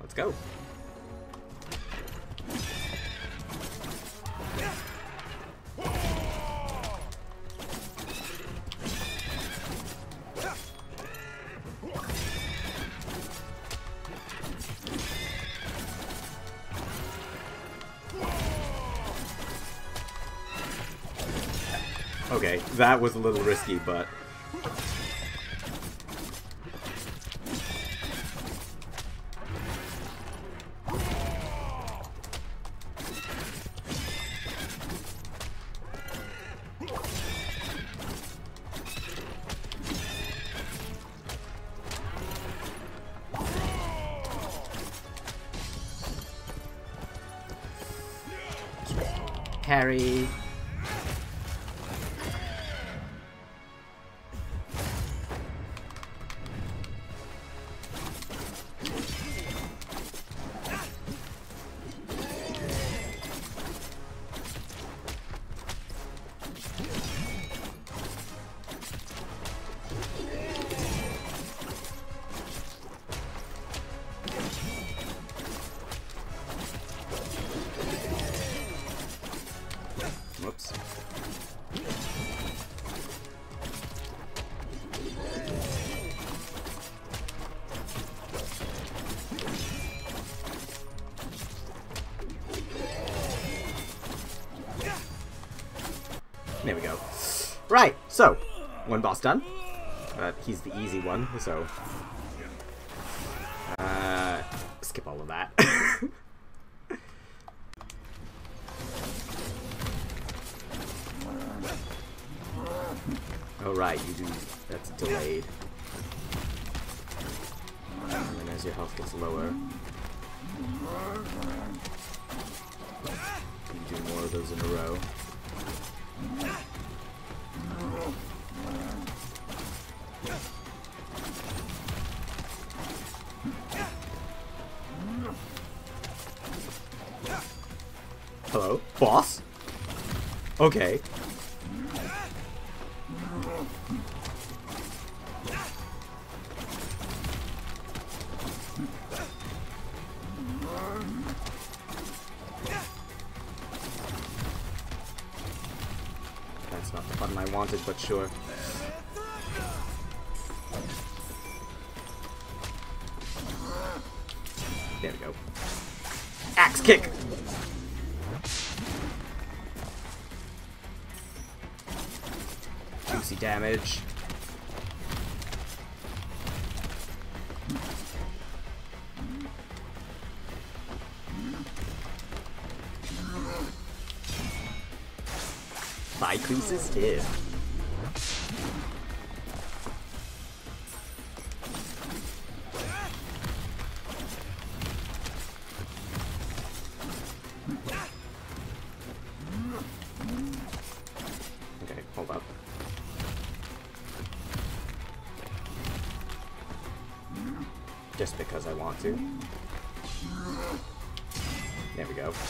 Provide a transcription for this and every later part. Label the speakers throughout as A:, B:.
A: Let's go. Okay, that was a little risky, but... Carry. Whoops. There we go. Right, so, one boss done. He's the easy one, so... skip all of that. Oh right, you do. That's delayed. And then as your health gets lower, you do more of those in a row. Hello? Boss? Okay. That's not the button I wanted, but sure. There we go. Axe kick! Juicy damage. Vicus is dead. Okay, hold up. Just because I want to. There we go.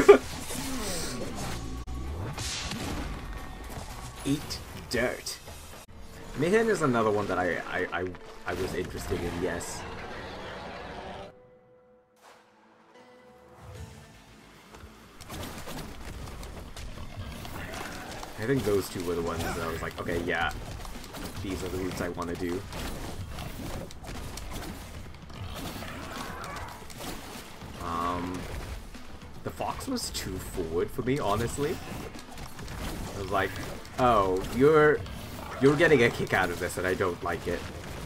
A: Eat dirt. Mihin is another one that I was interested in, yes. I think those two were the ones that I was like, okay, yeah, these are the routes I want to do. The fox was too forward for me, honestly. I was like, oh, you're getting a kick out of this and I don't like it.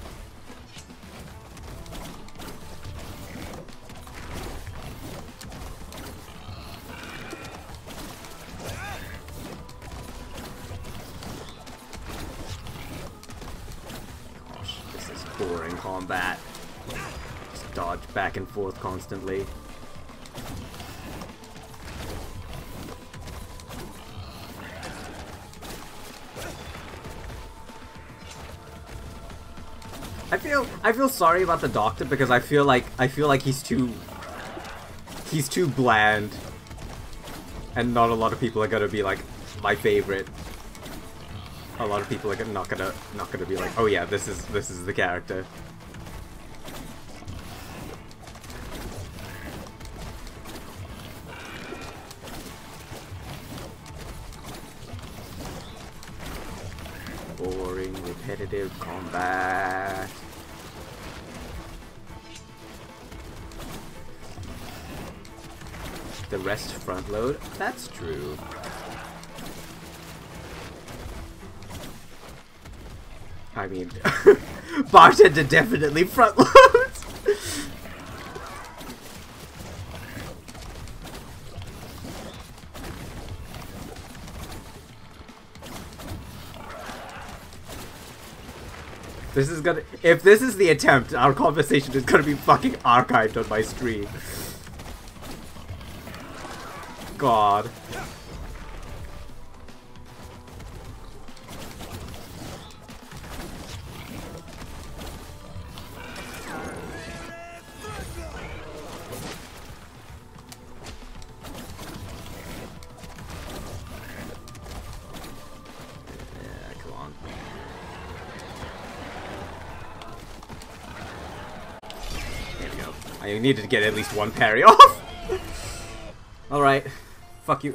A: Gosh, this is boring combat. Just dodge back and forth constantly. I feel sorry about the doctor because I feel like he's too bland, and not a lot of people are gonna be like my favorite. A lot of people are not gonna be like, oh yeah, this is the character. boring, repetitive combat. The rest front load? That's true. I mean, Bartender definitely front loads! This is gonna— if this is the attempt, our conversation is gonna be fucking archived on my stream. God. Yeah, come on. There we go. I needed to get at least one parry off. Alright. Fuck you.